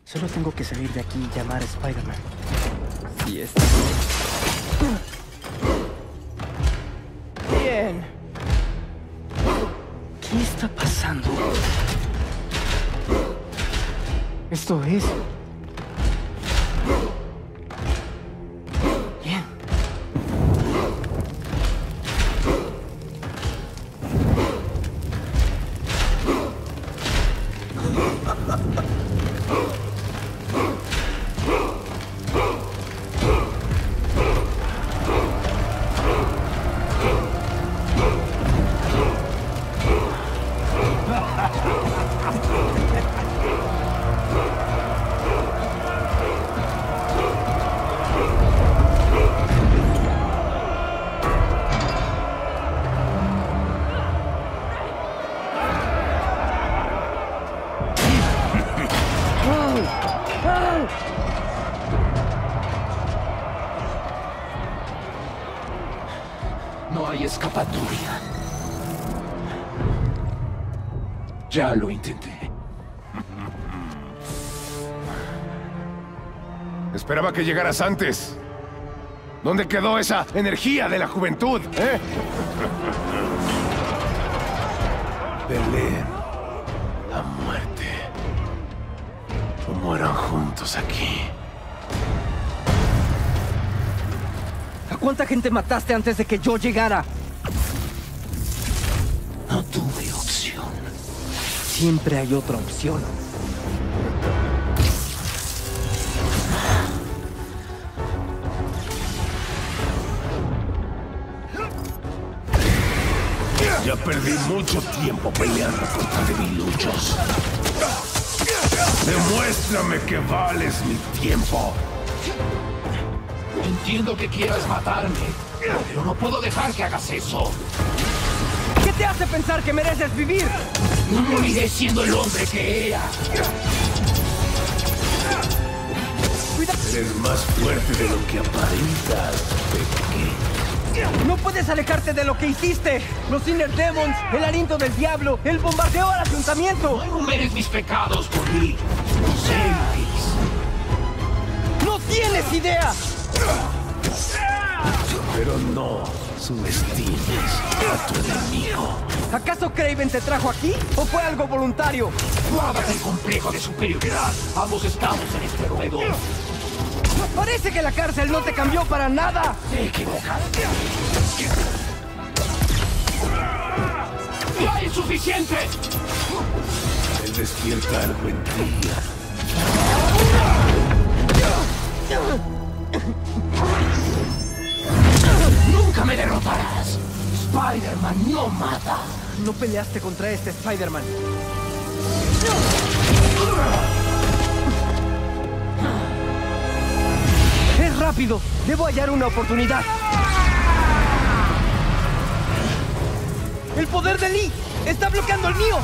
Solo tengo que salir de aquí y llamar a Spider-Man. Sí, está bien. ¿Qué está pasando? Esto es... Bien. No hay escapatoria. Ya lo intenté. Esperaba que llegaras antes. ¿Dónde quedó esa energía de la juventud, Peleen a muerte. O mueran juntos aquí. ¿A cuánta gente mataste antes de que yo llegara? No tuve opción. Siempre hay otra opción. Ya perdí mucho tiempo peleando contra debiluchos. Demuéstrame que vales mi tiempo. Entiendo que quieras matarme, pero no puedo dejar que hagas eso. ¿Qué te hace pensar que mereces vivir? No moriré siendo el hombre que era. Eres más fuerte de lo que aparentas, pequeño. No puedes alejarte de lo que hiciste. Los Inner Demons, el aliento del diablo, el bombardeo al ayuntamiento. No enumeres mis pecados por mí. No sé lo que hice. ¡No tienes idea! Pero no subestimes a tu enemigo. ¿Acaso Kraven te trajo aquí? ¿O fue algo voluntario? Guárdate el complejo de superioridad. Ambos estamos en este ruedo. Parece que la cárcel no te cambió para nada. Te equivocaste. ¡Ya es suficiente! Él despierta algo en ti. ¡Nunca me derrotarás! Spider-Man no mata. No peleaste contra este Spider-Man. ¡Es rápido! Debo hallar una oportunidad. ¡El poder de Lee! ¡Está bloqueando el mío!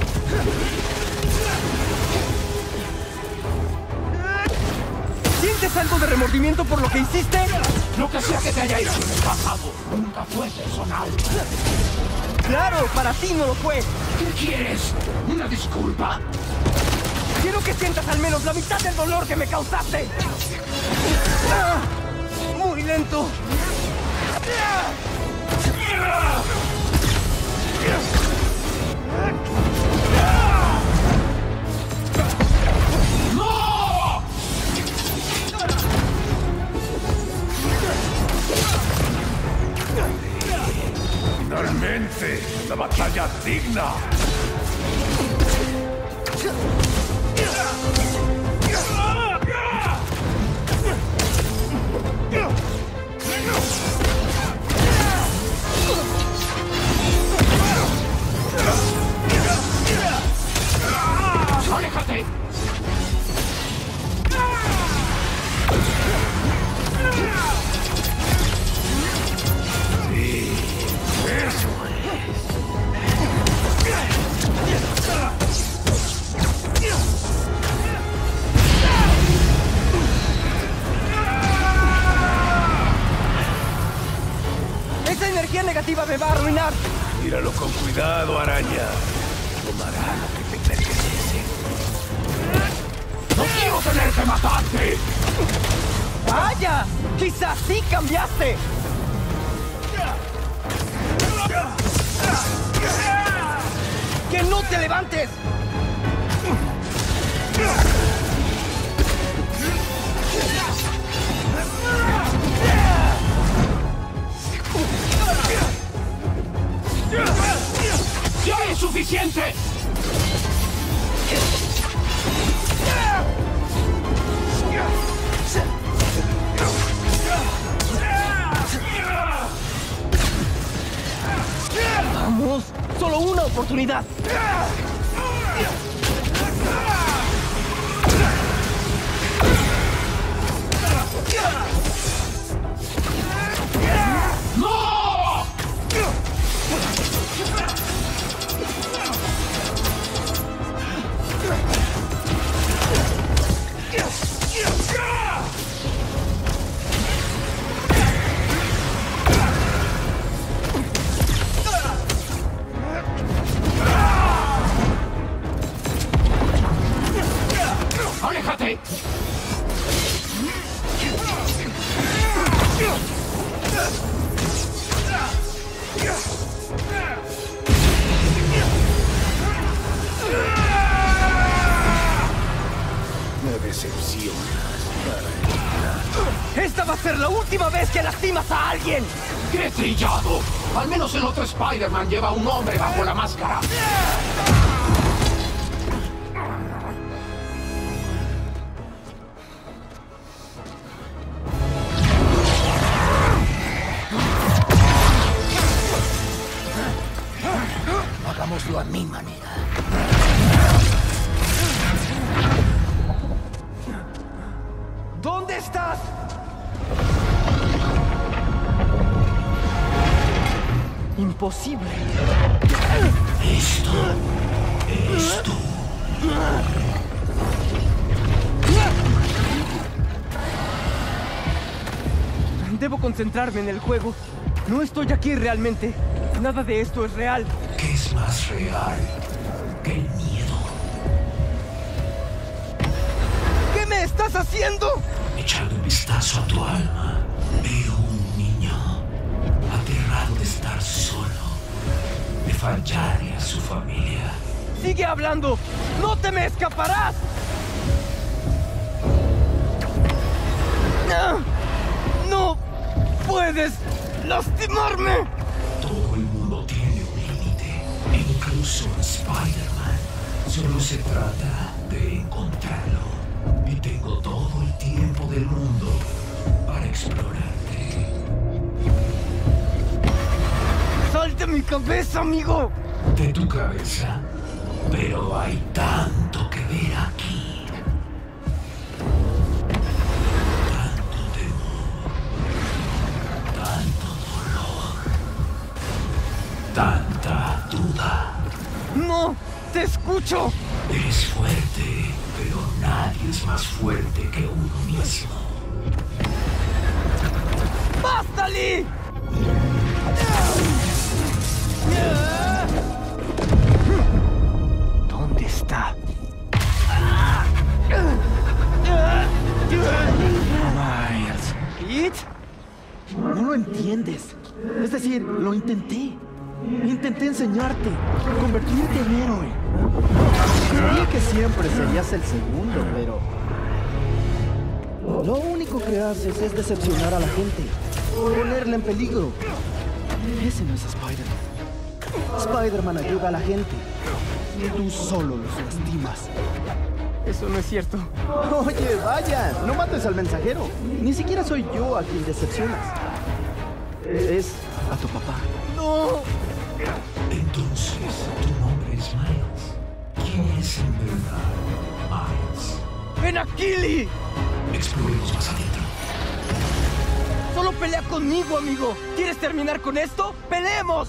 ¿Sientes algo de remordimiento por lo que hiciste? Lo que sea que te haya hecho en el pasado nunca fue personal. ¡Claro! Para ti no lo fue. ¿Qué quieres? ¿Una disculpa? Quiero que sientas al menos la mitad del dolor que me causaste. ¡Ah! Muy lento. ¡No! Finalmente, la batalla digna. ¡Aléjate! Sí, eso Esa energía negativa me va a arruinar. Míralo con cuidado, araña. Tomará lo que te pertenece. ¡No quiero que matarte! ¡Vaya! ¡Quizás sí cambiaste! ¡Que no te levantes! ¡Ya es suficiente! ¡Vamos! ¡Solo una oportunidad! ¡No! ¡Aléjate! Me decepcionas. ¡Esta va a ser la última vez que lastimas a alguien! ¡Qué trillado! Al menos el otro Spider-Man lleva un hombre bajo la máscara. Hagámoslo a mi manera. ¿Dónde estás? Imposible. Esto es tú. Debo concentrarme en el juego. No estoy aquí realmente. Nada de esto es real. ¿Qué es más real que el miedo? ¿Qué me estás haciendo? Echando un vistazo a tu alma, veo un niño aterrado de estar solo, de fallarle a su familia. ¡Sigue hablando! ¡No te me escaparás! ¡No puedes lastimarme! Todo el mundo tiene un límite, incluso Spider-Man. Solo se trata de encontrarlo. Y tengo todo el tiempo del mundo para explorarte. ¡Sal de mi cabeza, amigo! De tu cabeza. Pero hay tanto que ver aquí. Tanto temor. Tanto dolor. Tanta duda. ¡No! ¡Te escucho! Eres fuerte, pero nadie es más fuerte que uno mismo. ¡Basta, Lee! ¿Dónde está? Miles, ¿Pete? no lo entiendes. Es decir, lo intenté. Intenté enseñarte, convertirte en héroe. Creí que siempre serías el segundo, pero... Lo único que haces es decepcionar a la gente, ponerla en peligro. Ese no es Spider-Man. Spider-Man ayuda a la gente. Tú solo los lastimas. Eso no es cierto. Oye, vaya, no mates al mensajero. Ni siquiera soy yo a quien decepcionas. Es a tu papá. ¡No! Entonces, tu nombre es Miles. ¿Quién es en verdad Miles? ¡Ven aquí, Lee! Exploremos más adentro. Solo pelea conmigo, amigo. ¿Quieres terminar con esto? ¡Peleemos!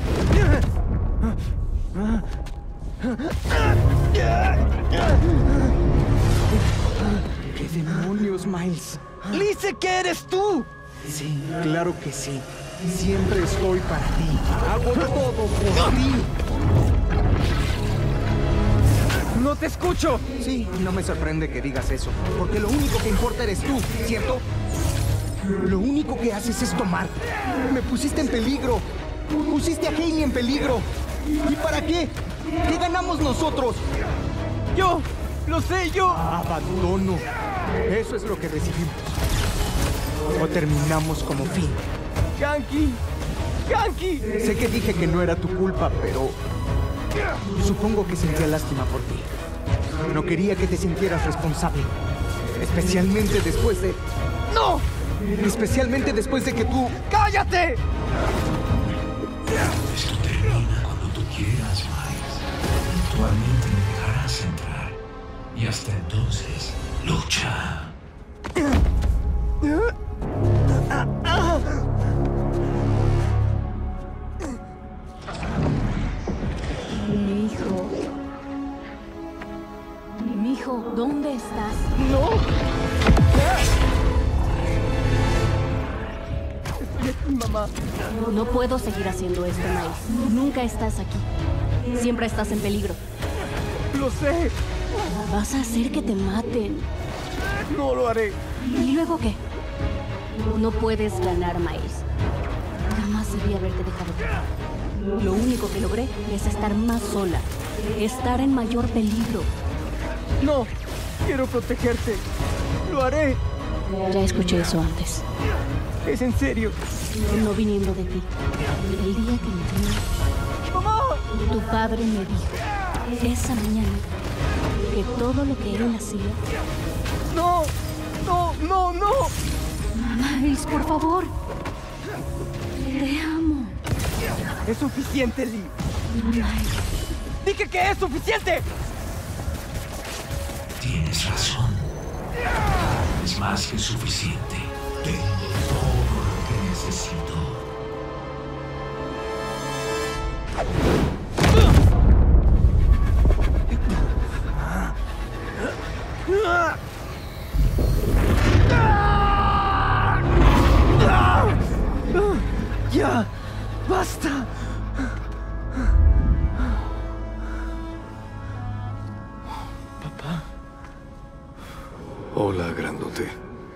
¿Qué demonios, Miles? ¡Lee, sé que eres tú! Sí, claro que sí. Siempre estoy para ti. Hago todo por ti. ¡No te escucho! Sí, no me sorprende que digas eso, porque lo único que importa eres tú, ¿cierto? Lo único que haces es tomar. Me pusiste en peligro. Pusiste a Hailey en peligro. ¿Y para qué? ¿Qué ganamos nosotros? ¡Yo! ¡Lo sé, yo! Abandono. Eso es lo que decidimos. O terminamos como Finn. ¡Ganke! ¡Ganke! Sé que dije que no era tu culpa, pero... supongo que sentía lástima por ti. No quería que te sintieras responsable. Especialmente después de... ¡No! Especialmente después de que tú... ¡Cállate! Esto termina cuando tú quieras, Miles. Eventualmente me dejarás entrar. Y hasta entonces, lucha. Mi hijo. Mi hijo, ¿dónde estás? ¡No! Estoy aquí, mamá. No puedo seguir haciendo esto, Miles. Nunca estás aquí. Siempre estás en peligro. ¡Lo sé! Vas a hacer que te maten. ¡No lo haré! ¿Y luego qué? No puedes ganar, Miles. Jamás debí haberte dejado. Lo único que logré es estar más sola. Estar en mayor peligro. ¡No! ¡Quiero protegerte! ¡Lo haré! Ya escuché eso antes. ¿Es en serio? No viniendo de ti. El día que me vi, ¡Mamá! tu padre me dijo, esa mañana, que todo lo que él hacía... ¡No! ¡No, no, no! Miles, por favor. Te amo. Es suficiente, Lee. Miles. ¡Dije que es suficiente! Tienes razón. Es más que suficiente. Tengo todo lo que necesito. ¡Ya! ¡Basta! Hola, grandote.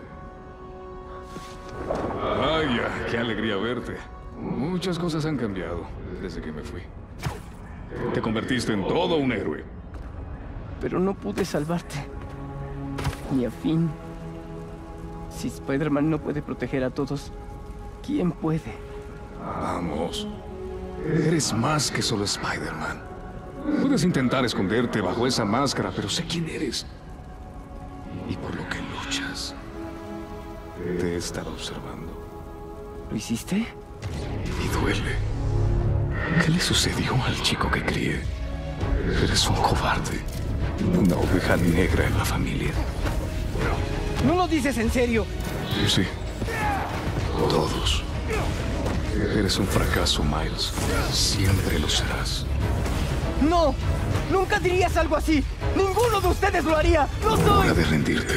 Vaya, qué alegría verte. Muchas cosas han cambiado desde que me fui. Te convertiste en todo un héroe. Pero no pude salvarte. Ni a Finn. Si Spider-Man no puede proteger a todos, ¿quién puede? Vamos. Eres más que solo Spider-Man. Puedes intentar esconderte bajo esa máscara, pero sé quién eres. Y por lo que luchas. Te he estado observando. ¿Lo hiciste? Y duele. ¿Qué le sucedió al chico que crié? Eres un cobarde. Una oveja negra en la familia. ¿No lo dices en serio? Sí. Todos. Eres un fracaso, Miles. Siempre lo serás. ¡No! ¡Nunca dirías algo así! ¡Ninguno de ustedes lo haría! ¡No soy! Hora de rendirte.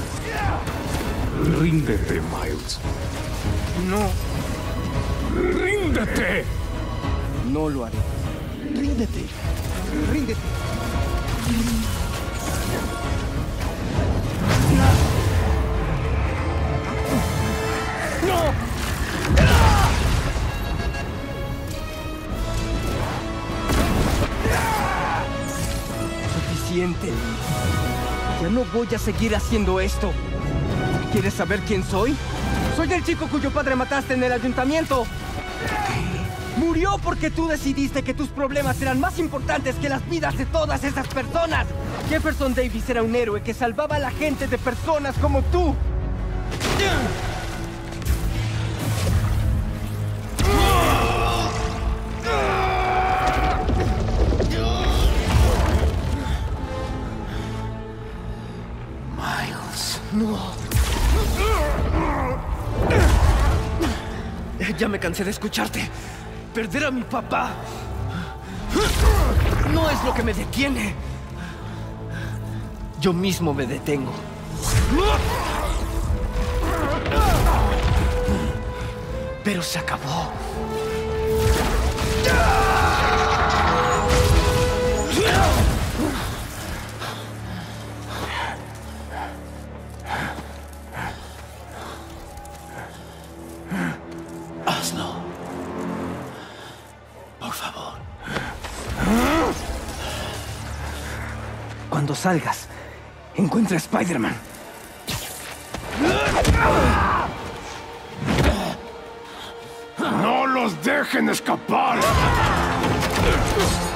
Ríndete, Miles. No, ¡Ríndete! no lo haré. Ríndete. Ríndete. ¡No! Suficiente. Ya no voy a seguir haciendo esto. ¿Quieres saber quién soy? Soy el chico cuyo padre mataste en el ayuntamiento. Murió porque tú decidiste que tus problemas eran más importantes que las vidas de todas esas personas. Jefferson Davis era un héroe que salvaba a la gente de personas como tú. Miles. No. Ya me cansé de escucharte. Perder a mi papá no es lo que me detiene. Yo mismo me detengo. Pero se acabó. favor. Cuando salgas, encuentra a Spider-Man. ¡No los dejen escapar!